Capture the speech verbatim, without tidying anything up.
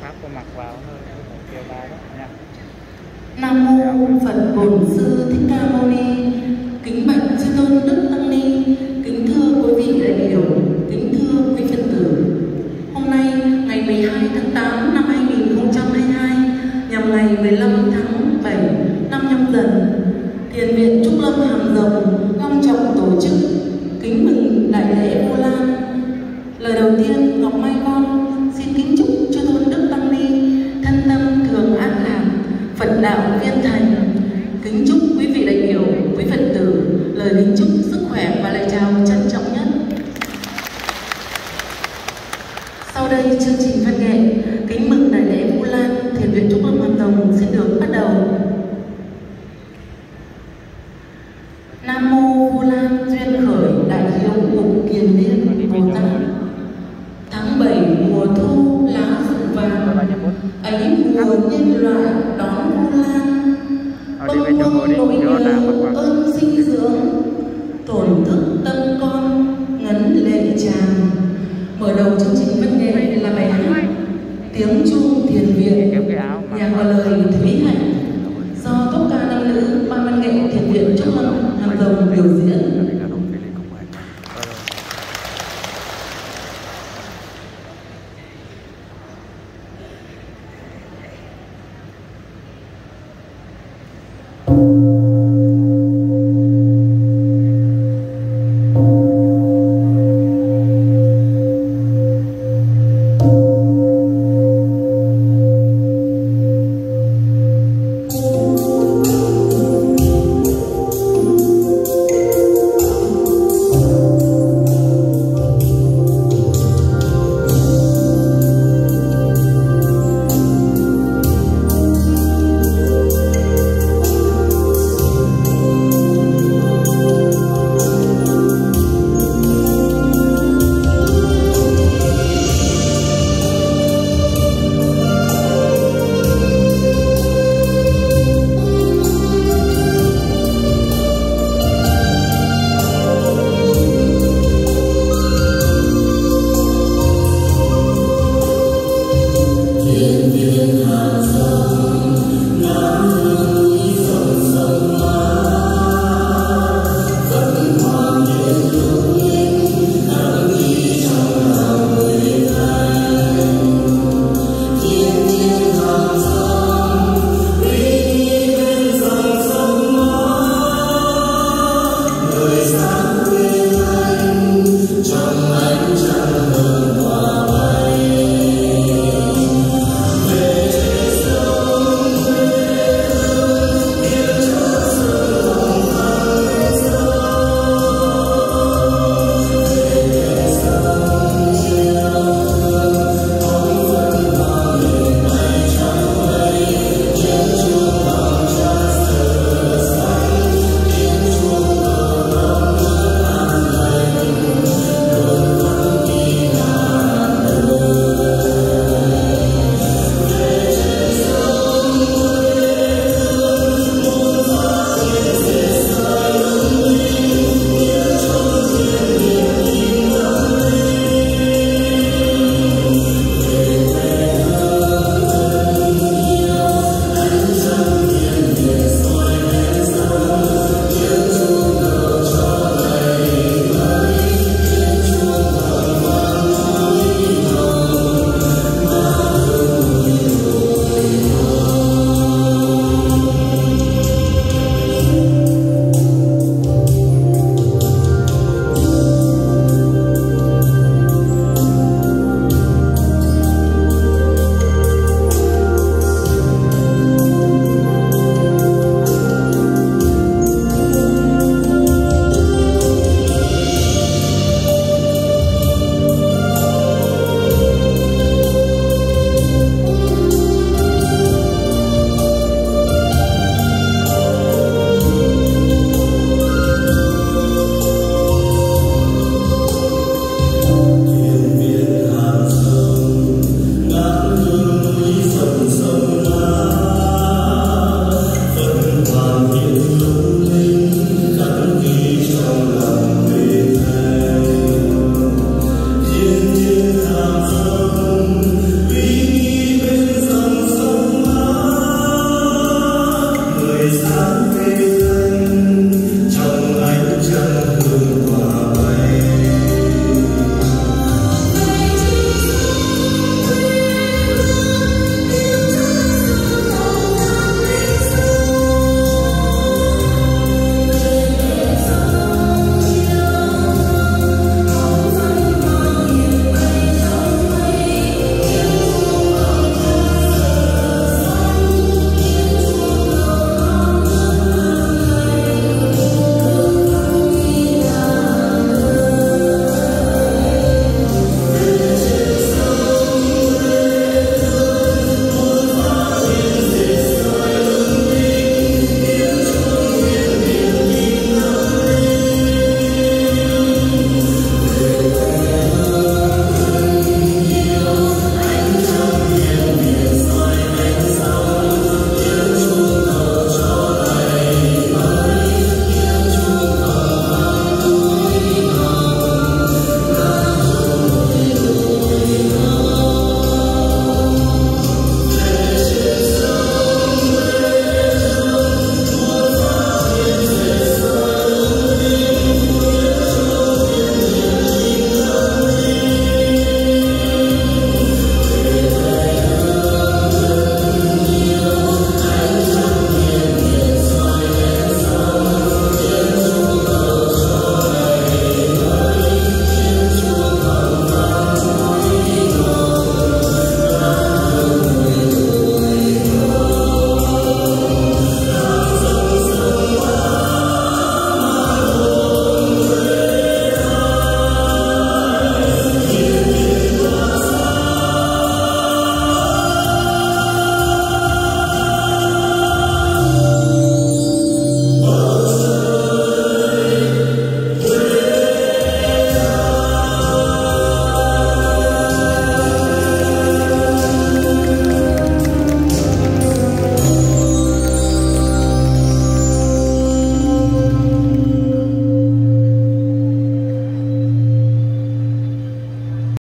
Pháp cô mặc vào thôi, kêu bài đó nha. Nam mô Phật Bổn Sư Thích Ca Mâu Ni. Kính bạch chư tôn đức tăng ni, kính thưa quý vị đại biểu, kính thưa quý Phật tử. Hôm nay ngày mười hai tháng tám năm hai nghìn không trăm hai mươi hai, nhằm ngày mười lăm tháng bảy năm Nhâm Dần, Thiền viện Trúc Lâm Hàm Rồng long trọng tổ chức kính mừng đại lễ Vu Lan. Lời đầu tiên, Ngọc Mai con xin kính chúc chư tôn đức tăng ni thân tâm thường an lạc, Phật đạo viên thành. Kính chúc quý vị đại biểu, quý Phật tử lời kính chúc sức khỏe và lời chào trân trọng nhất. Sau đây chương trình văn nghệ kính mừng đại lễ Vu Lan Thiền viện Trúc Lâm Hàm Rồng xin được bắt đầu. Nam mô Vu Lan duyên khởi đại hiếu ngục kiền liên Bồ Tát. Tháng bảy mùa thu lá rụng vàng, ấy mùa nhân loại đón Vu Lan. Bâng khuâng nỗi nhớ ơn sinh dưỡng, tổn thức tâm con ngấn lệ tràn. Mở đầu chương trình văn nghệ là bài hát Tiếng chuông thiền viện, nhạc và lời Thúy Hạnh do tốp ca nam nữ ban văn nghệ Thiền viện Trúc Lâm Hàm Rồng biểu diễn.